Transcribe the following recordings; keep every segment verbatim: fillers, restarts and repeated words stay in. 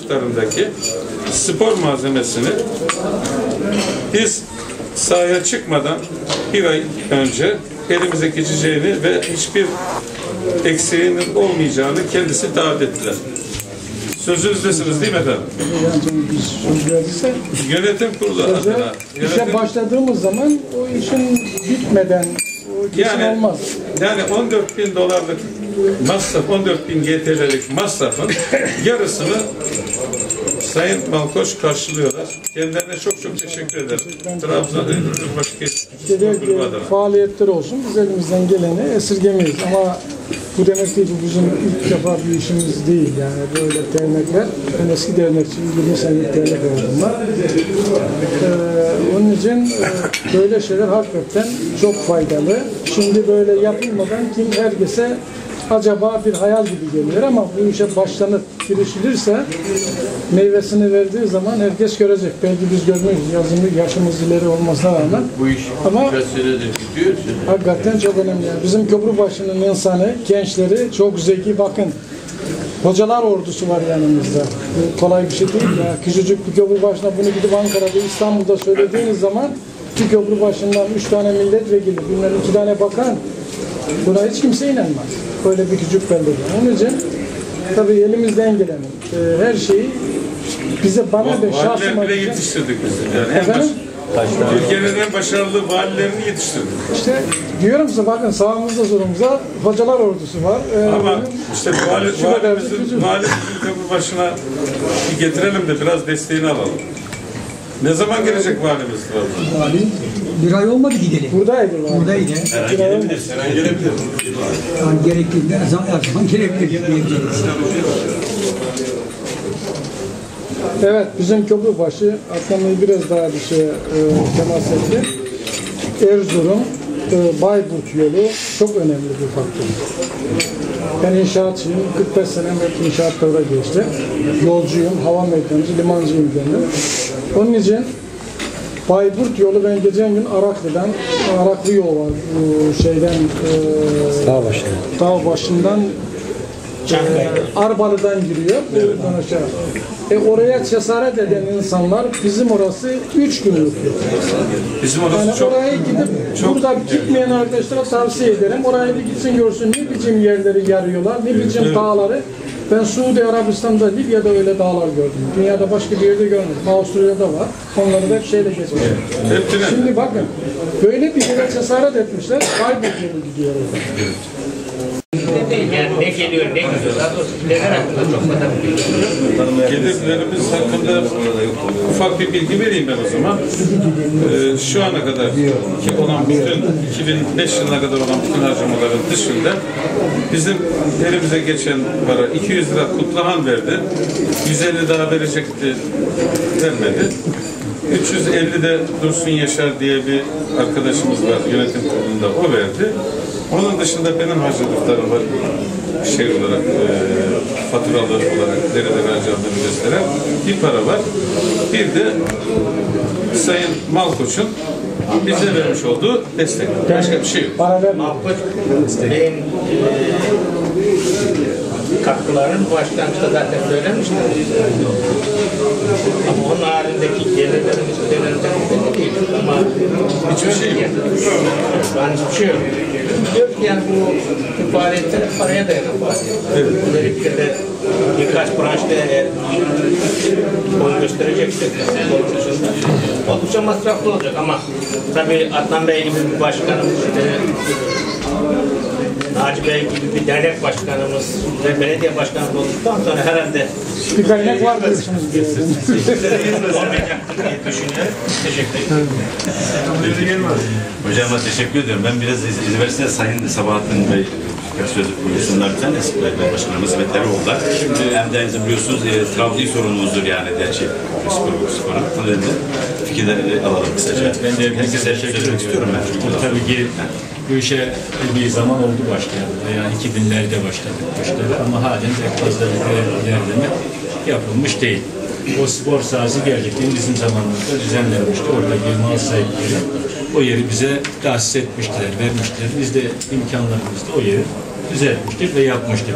miktarındaki spor malzemesini biz sahaya çıkmadan bir ay önce elimize geçeceğini ve hiçbir eksiğinin olmayacağını kendisi taahhüt ettiler. Sözünüzdesiniz değil mi efendim? Yani biz söz verdiyse, yönetim kurulu adına. İşe başladığımız zaman o işin bitmeden o kesin yani, olmaz. Yani on dört bin dolarlık masraf, on dört bin G T L'lik masrafın yarısını Sayın Malkoç karşılıyorlar. Kendilerine çok çok teşekkür ederim. Trabzon'da başka faaliyetler olsun. Biz elimizden geleni esirgemeyiz. Ama bu demek değil, bu bizim ilk defa bir işimiz değil. Yani böyle dernekler, ben eski dernekçiyim, yirmi senelik dernek oldum. Ee, onun için e, böyle şeyler hakikaten çok faydalı. Şimdi böyle yapılmadan kim herkese acaba bir hayal gibi geliyor ama bu işe başlanıp girişilirse meyvesini verdiği zaman herkes görecek. Belki biz görmeyiz. Yazımı, yaşımız ileri olmasına rağmen. Bu iş ama gidiyor. Hakikaten çok önemli. Yani bizim Köprübaşı'nın insanı, gençleri çok zeki. Bakın, hocalar ordusu var yanımızda. Bu kolay bir şey değil ya. Küçücük bir Köprübaşı'na bunu gidip Ankara'da, İstanbul'da söylediğiniz zaman bir Köprübaşı'ndan üç tane milletvekili, bilmem iki tane bakan, buna hiç kimse inanmaz. Böyle bir küçük belde. Onun için tabii elimizden gelen e, her şeyi bize, bana ve şahsıma bile yetiştirdik biz. Yani en baş, Türkiye'nin en başarılı valilerini yetiştirdik. İşte diyorum size, bakın sağımızda solumuzda hocalar ordusu var. Ee, Ama işte vali, valimizin, valimizin Köprübaşı'na bir getirelim de biraz desteğini alalım. Ne zaman gelecek valimiz? Vali bir ay olmadı gidelim. Buradaydı vali. Buradaydı. Her an gelebilir. Her an gelebilir. Yani gerektiğinde her zaman, her zaman gelebilir diyebiliriz. Evet, bizim Köprübaşı atlamayı biraz daha bir şey e, temas etti. Erzurum, e, Bayburt yolu çok önemli bir faktör. Ben inşaatçıyım, kırk beş senem hep inşaatlara geçti. Yolcuyum, hava mekancı, limancıyım kendim. Onun için Bayburt yolu, ben geçen gün Araklı'dan, Araklı yol var bu şeyden, e, dağ başından, dağ başından e, Arbalı'dan giriyor. Evet. Aşağı. E oraya cesaret eden insanlar, bizim orası üç günlük. Bizim orası yani çok, oraya gidip çok, burada gitmeyen arkadaşlara tavsiye ederim. Oraya bir gitsin, görsün ne biçim yerleri yarıyorlar, ne biçim evet. dağları. Ben Suudi Arabistan'da, Libya'da öyle dağlar gördüm. Dünyada başka bir yerde görmedim. Avusturya'da var. Onları da hep şeyle geçmiş. Evet. Şimdi bakın, böyle bir yere cesaret etmişler, kaybediyor gidiyor orada. Evet. Yani ne geliyor, ne gidiyor. Daha doğrusu neler hakkında çok fazla bilgi. Hedeflerimiz hakkında ufak bir bilgi vereyim ben o zaman. Ee, şu ana kadar ki olan bütün iki bin beş yılına kadar olan bütün harcamaların dışında bizim elimize geçen para iki yüz lira Kutluhan verdi. yüz elli daha verecekti, vermedi. üç yüz elli de Dursun Yaşar diye bir arkadaşımız var yönetim kurulunda, o verdi. Onun dışında benim harcadıklarım var, şey olarak, e, faturalı olarak nerede vereceğimi gösteren bir para var. Bir de Sayın Malkoç'un bize vermiş olduğu destek. Başka bir şey yok. Malkoç Bey'in e, katkılarını başlangıçta zaten söylemiştim. Ama onun haricindeki gelirlerimiz ödenecek değil. Ama hiçbir şey yok. Yani hiçbir şey yok. Diyor ki yani bu faaliyetler paraya dayanan faaliyet. Evet. Özellikle de birkaç branşta eğer boy gösterecektir. Oldukça masraflı olacak ama tabii Adnan Bey gibi bir başkanımız, işte Naci Bey gibi bir dernek başkanımız ve belediye başkanımız olduktan sonra herhalde bir kaynak var diyorsunuz. Olmayacaktır diye düşünüyorum. Teşekkür ederim. Hocama teşekkür ediyorum. Ben biraz izin verirse Sayın Sabahattin Bey sözü konusunda bir tane belediye başkanımız hizmetleri oldular. Hem de biliyorsunuz e, Trabzon sorunumuzdur yani gerçi spor sporu. Bu nedenle fikirleri alalım kısaca. Evet, ben de herkese teşekkür etmek istiyorum ben. Çünkü tabii ki bu işe bir zaman oldu başlayalı. Yani iki binlerde başladık başladık ama halen pek fazla bir ilerleme yapılmış değil. O spor sahası gerçekten bizim zamanımızda düzenlenmişti. Oradaki mal sahipleri o yeri bize tahsis etmiştiler, vermiştiler. Biz de imkanlarımızla o yeri düzeltmiştik ve yapmıştık.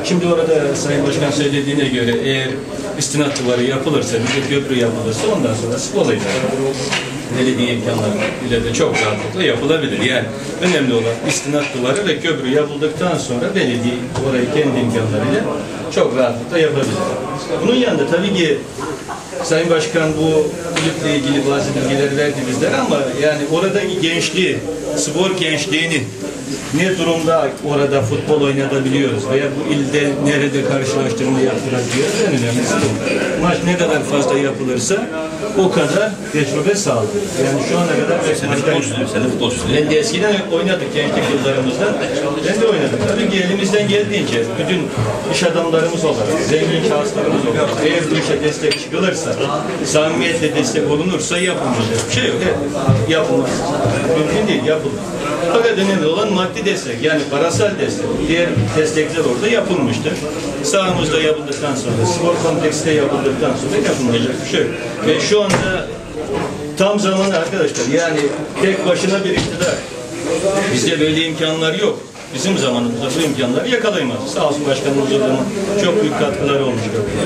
Şimdi orada Sayın Başkan söylediğine göre eğer istinat duvarı yapılırsa, bir köprü yapılırsa ondan sonra sıkılaydı. Belediye imkanları ile de çok rahatlıkla yapılabilir. Yani önemli olan istinat duvarı ve köprü yapıldıktan sonra belediye orayı kendi imkanlarıyla çok rahatlıkla yapabilir. Bunun yanında tabii ki Sayın Başkan bu kulüple ilgili bazı bilgileri verdi bizlere ama yani oradaki gençliği, spor gençliğini ne durumda orada futbol oynatabiliyoruz veya bu ilde nerede karşılaştırma yaptırabiliyoruz en önemlisi bu. Maç ne kadar fazla yapılırsa o kadar tecrübe sağlıyor. Yani şu ana kadar Sen de futbolcusun, sen de futbolcusun. ben de eskiden oynadık gençlik yıllarımızda. Ben de oynadım. Tabii ki elimizden geldiğince bütün iş adamlarımız olarak, zengin şahıslarımız olarak eğer bu işe destek çıkılırsa, samimiyetle destek olunursa yapılmayacak bir şey yok. Evet, yapılmaz. Mümkün değil, yapılmaz. Fakat önemli olan maddi destek, yani parasal destek. Diğer destekler orada yapılmıştır. Sahamızda yapıldıktan sonra, spor kompleksinde yapıldıktan sonra yapılmayacak bir şey yok. Ve şu anda tam zamanı arkadaşlar, yani tek başına bir iktidar. Bizde böyle imkanlar yok. Bizim zamanımızda bu imkanları yakalayamaz. Sağ olsun başkanımız o zaman çok büyük katkıları olmuş.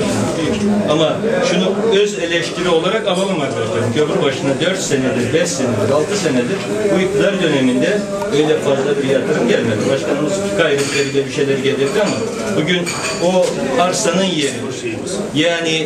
Ama şunu öz eleştiri olarak alalım arkadaşlar. Köprü başına dört senedir, beş senedir, altı senedir bu iktidar döneminde öyle fazla bir yatırım gelmedi. Başkanımız gayretleriyle bir şeyler getirdi ama bugün o arsanın yeri, yani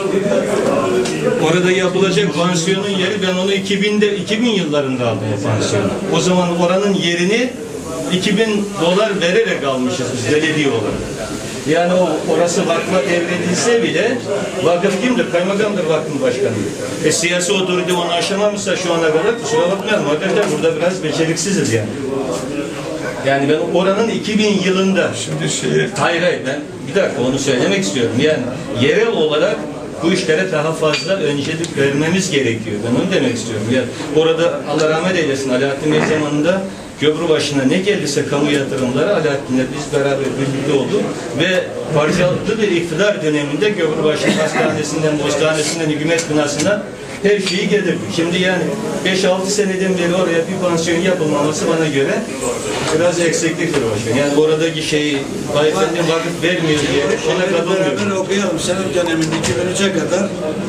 orada yapılacak pansiyonun yeri, ben onu iki binde, iki bin yıllarında aldım o pansiyonu. O zaman oranın yerini iki bin dolar vererek almışız biz belediye olarak. Yani o orası vakfa devredilse bile vakıf kimdir? Kaymakamdır vakfın başkanı. E siyasi otorite onu aşamamışsa şu ana kadar kusura bakmayalım arkadaşlar, burada biraz beceriksiziz yani. Yani ben oranın iki bin yılında Şimdi şeyi hayır hayır ben bir dakika onu söylemek istiyorum. Yani yerel olarak bu işlere daha fazla öncelik vermemiz gerekiyor. Ben onu demek istiyorum. Yani orada Allah rahmet eylesin Alaaddin Bey zamanında köprü başına ne geldiyse kamu yatırımları Alaaddin'le biz beraber birlikte olduk ve parçalı bir iktidar döneminde Köprübaşı hastanesinden, postanesinden, hükümet binasından her şeyi getirdik. Şimdi yani beş altı seneden beri oraya bir pansiyon yapılmaması bana göre biraz eksikliktir başkan. Yani oradaki şeyi beyefendi vakıf vermiyor diye ona katılmıyor. Beraber okuyalım. Senem döneminde iki bin üçe kadar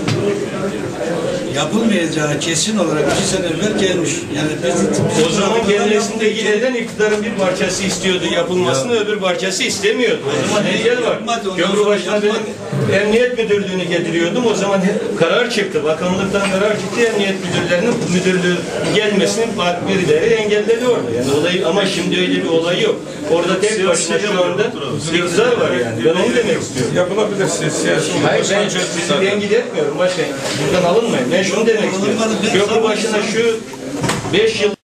yapılmayacağı kesin olarak iki sene evvel gelmiş. Yani biz, biz o zaman gelmesindeki neden iktidarın bir parçası istiyordu yapılmasını, ya. Öbür parçası istemiyordu. O zaman engel var. Köprübaşı'na benim emniyet müdürlüğünü getiriyordum. O zaman karar çıktı. Bakanlıktan karar çıktı. Emniyet müdürlerinin müdürlüğü gelmesinin birileri engelledi orada. Yani olayı, ama şimdi öyle bir olay yok. Orada tek başına şu anda iktidar var yani. Ben onu demek istiyorum. yapılabilir siyasi. Hayır ben sizi tenkit etmiyorum başkan. Buradan alınmayın. Ben şunu demek istiyorum. Köprübaşı'na şu beş yıl